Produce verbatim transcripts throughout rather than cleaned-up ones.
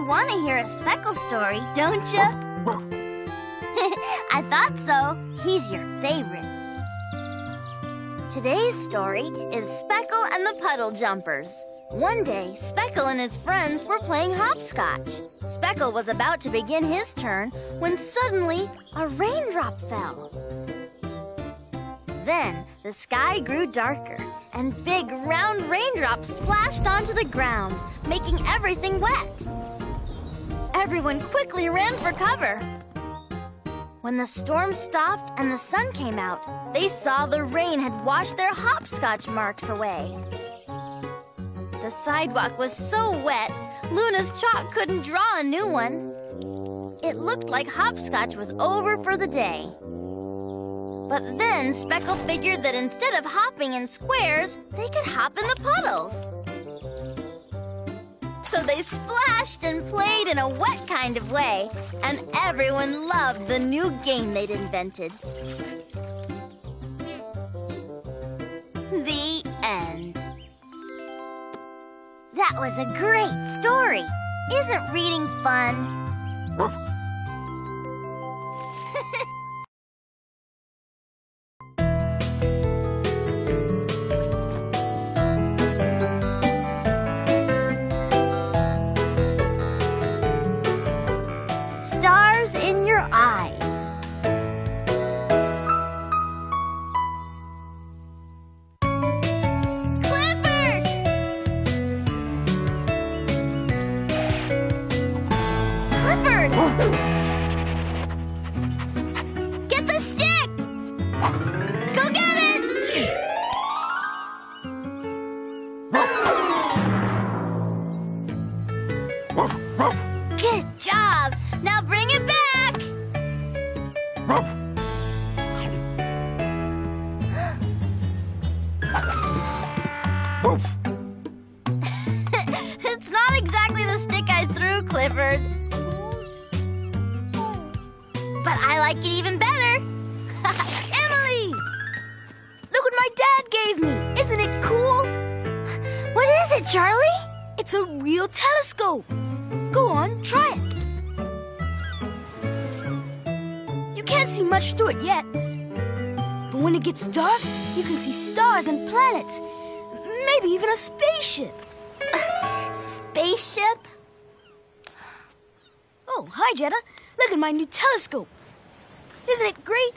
want to hear a Speckle story, don't you? I thought so. He's your favorite. Today's story is Speckle and the Puddle Jumpers. One day, Speckle and his friends were playing hopscotch. Speckle was about to begin his turn when suddenly a raindrop fell. Then the sky grew darker, and big round raindrops splashed onto the ground, making everything wet. Everyone quickly ran for cover. When the storm stopped and the sun came out, they saw the rain had washed their hopscotch marks away. The sidewalk was so wet, Luna's chalk couldn't draw a new one. It looked like hopscotch was over for the day. But then Speckle figured that instead of hopping in squares, they could hop in the puddles. So they splashed and played in a wet kind of way, and everyone loved the new game they'd invented. The end. That was a great story. Isn't reading fun? Stars in your eyes. Clifford! Get the stick! Go get it! Good job! Now bring it back! It's not exactly the stick I threw, Clifford. But I like it even better. Emily! Look what my dad gave me. Isn't it cool? What is it, Charlie? It's a real telescope. Go on, try it. You can't see much through it yet. But when it gets dark, you can see stars and planets. Maybe even a spaceship. Spaceship? Oh, hi, Jetta. Look at my new telescope. Isn't it great?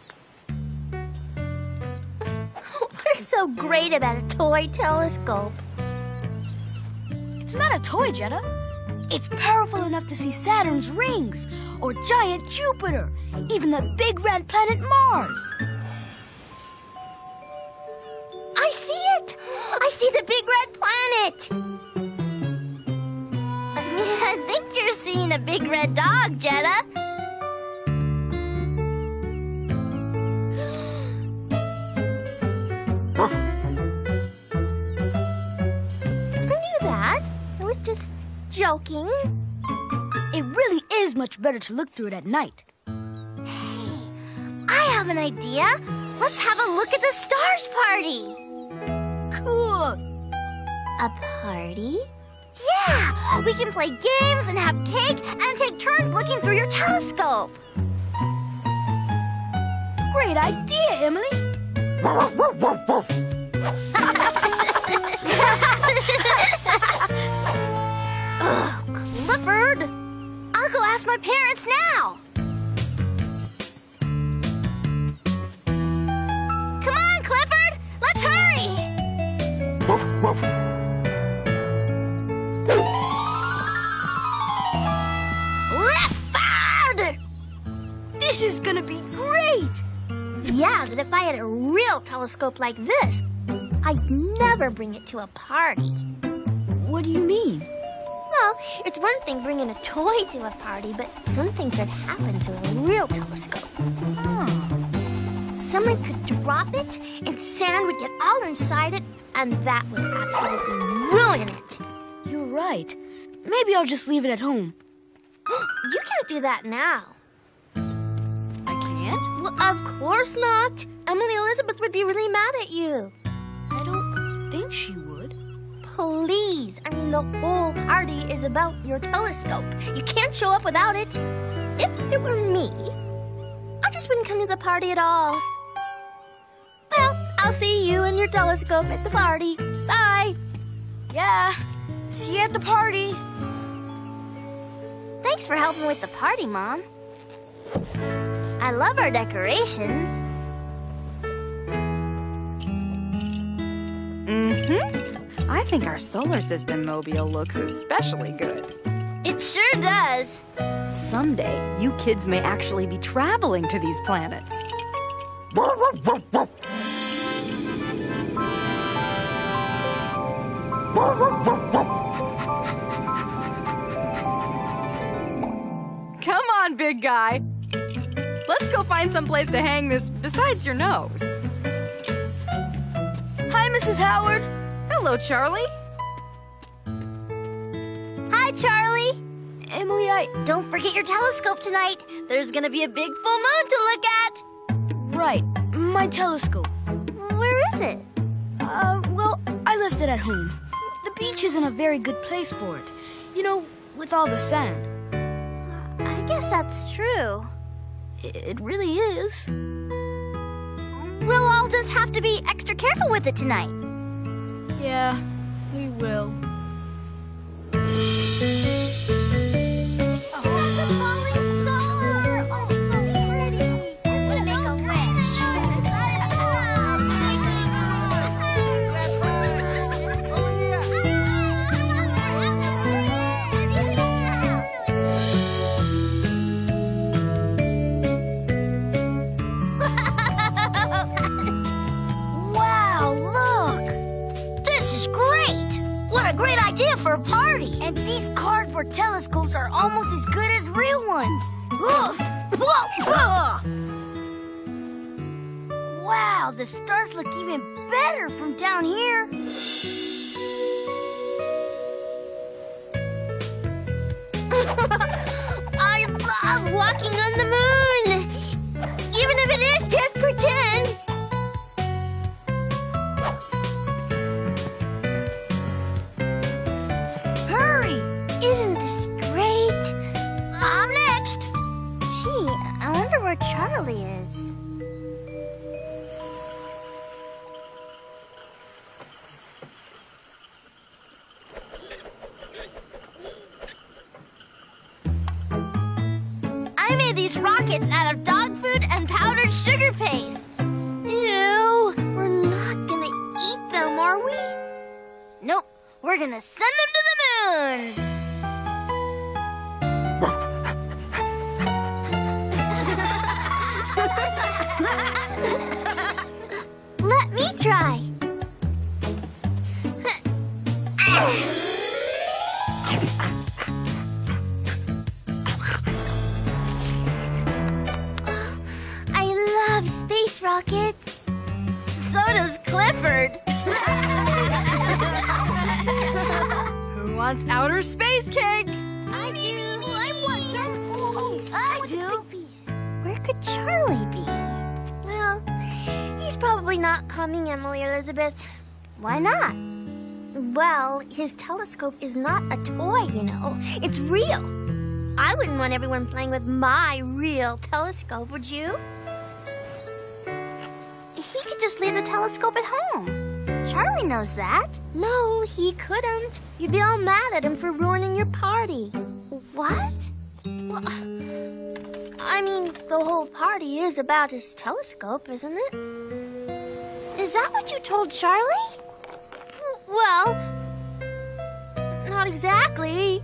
What's so great about a toy telescope? It's not a toy, Jetta. It's powerful enough to see Saturn's rings, or giant Jupiter, even the big red planet Mars. I see it! I see the big red planet! I think you're seeing a big red dog, Jetta. I knew that. I was just joking. It really is much better to look through it at night. Hey, I have an idea. Let's have a look at the stars party. Cool. A party? Yeah! We can play games and have cake and take turns looking through your telescope. Great idea, Emily. Ugh, Clifford! I'll go ask my parents now. Come on, Clifford! Let's hurry! Clifford! This is gonna be great! Yeah, but if I had a real telescope like this, I'd never bring it to a party. What do you mean? Well, it's one thing bringing a toy to a party, but something could happen to a real telescope. Oh. Someone could drop it, and sand would get all inside it, and that would absolutely ruin it. You're right. Maybe I'll just leave it at home. You can't do that now. I can't? Well, of course not. Emily Elizabeth would be really mad at you. I don't think she would. please. I mean, the whole party is about your telescope. You can't show up without it. If it were me, I just wouldn't come to the party at all. Well, I'll see you and your telescope at the party. Bye. Yeah, see you at the party. Thanks for helping with the party, Mom. I love our decorations. Mm-hmm. I think our solar system mobile looks especially good. It sure does. Someday, you kids may actually be traveling to these planets. Come on, big guy. Let's go find some place to hang this besides your nose. Hi, Missus Howard. Hello, Charlie. Hi, Charlie. Emily, I... Don't forget your telescope tonight. There's gonna be a big full moon to look at. Right, my telescope. Where is it? Uh, well, I left it at home. The beach isn't a very good place for it. You know, with all the sand. I guess that's true. It really is. We'll all just have to be extra careful with it tonight. Yeah, we will. Great idea for a party. And these cardboard telescopes are almost as good as real ones. Oof. Wow, the stars look even better from down here. I love walking on the moon. Even if it is just pretend. Isn't this great? I'm next. Gee, I wonder where Charlie is. I made these rockets out of dog food and powdered sugar paste. Ew, we're not gonna eat them, are we? Nope, we're gonna send them to the moon. Let me try. I love space rockets. So does Clifford. Who wants outer space cake? I do. I want some space. I do. Where could Charlie be? Well, he's probably not coming, Emily Elizabeth. Why not? Well, his telescope is not a toy, you know. It's real. I wouldn't want everyone playing with my real telescope, would you? He could just leave the telescope at home. Charlie knows that. No, he couldn't. You'd be all mad at him for ruining your party. What? Well, I mean, the whole party is about his telescope, isn't it? Is that what you told Charlie? Well, not exactly.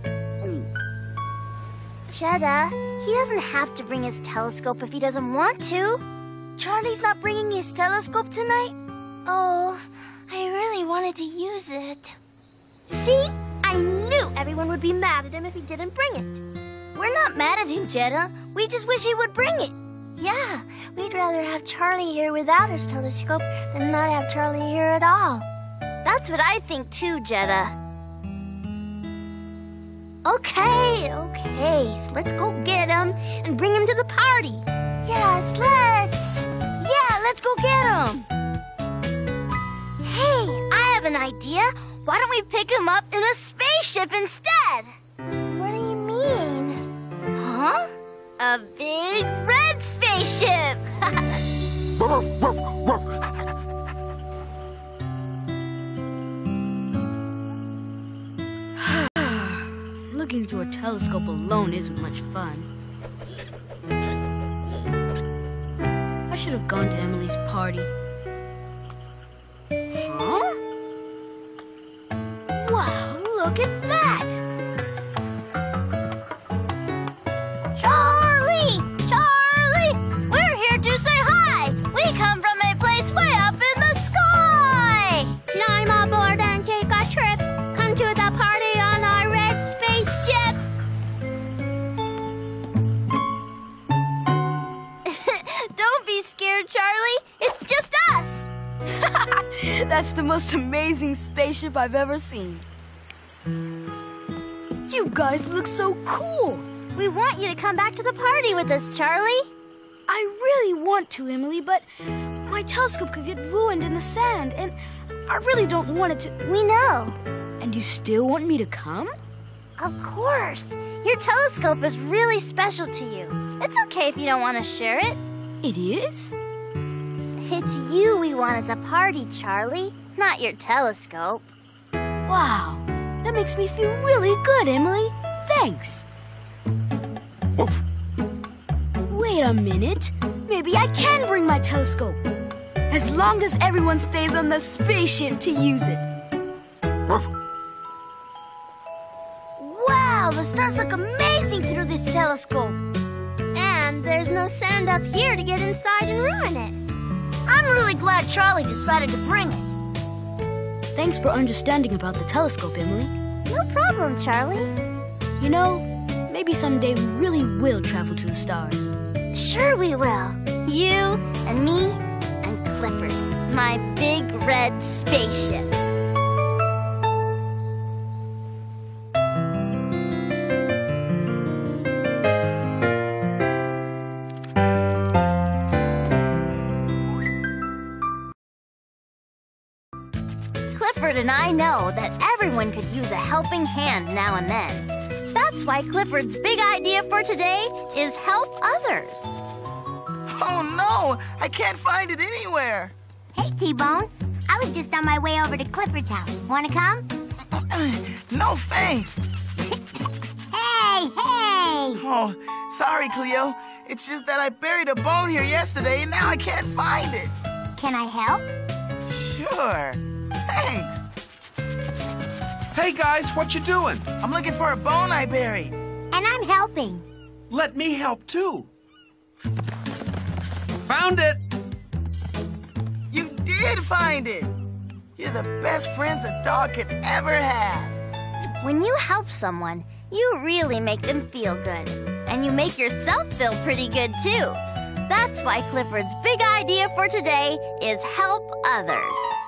Jetta, he doesn't have to bring his telescope if he doesn't want to. Charlie's not bringing his telescope tonight? Oh, I really wanted to use it. See? I knew everyone would be mad at him if he didn't bring it. We're not mad at him, Jetta. We just wish he would bring it. Yeah, we'd rather have Charlie here without his telescope than not have Charlie here at all. That's what I think too, Jetta. Okay, okay, so let's go get him and bring him to the party. Yes, let's. Yeah, let's go get him. Hey, I have an idea. Why don't we we pick him up in a spaceship instead. What do you mean? Huh? A big red spaceship! Looking through a telescope alone isn't much fun. I should have gone to Emily's party. Huh? Wow, look at that! Charlie! Charlie! We're here to say hi! We come from a place way up in the sky! Climb aboard and take a trip. Come to the party on our red spaceship. Don't be scared, Charlie. It's just us. That's the most amazing spaceship I've ever seen. You guys look so cool. We want you to come back to the party with us, Charlie. I really want to, Emily, but my telescope could get ruined in the sand, and I really don't want it to. We know. And you still want me to come? Of course. Your telescope is really special to you. It's okay if you don't want to share it. It is? It's you we want at the party, Charlie, not your telescope. Wow, that makes me feel really good, Emily. Thanks. Wait a minute. Maybe I can bring my telescope. As long as everyone stays on the spaceship to use it. Wow, the stars look amazing through this telescope. And there's no sand up here to get inside and ruin it. I'm really glad Charlie decided to bring it. Thanks for understanding about the telescope, Emily. No problem, Charlie. You know, maybe someday we really will travel to the stars. Sure we will. You and me and Clifford, my big red spaceship. Clifford and I know that everyone could use a helping hand now and then. That's why Clifford's big idea for today is help others. Oh no, I can't find it anywhere. Hey, T-Bone. I was just on my way over to Clifford's house. Want to come? No thanks. Hey, hey! Oh, sorry, Cleo. It's just that I buried a bone here yesterday and now I can't find it. Can I help? Sure. Thanks. Hey guys, what you doing? I'm looking for a bone I buried. And I'm helping. Let me help too. Found it! You did find it. You're the best friends a dog could ever have. When you help someone, you really make them feel good. And you make yourself feel pretty good too. That's why Clifford's big idea for today is help others.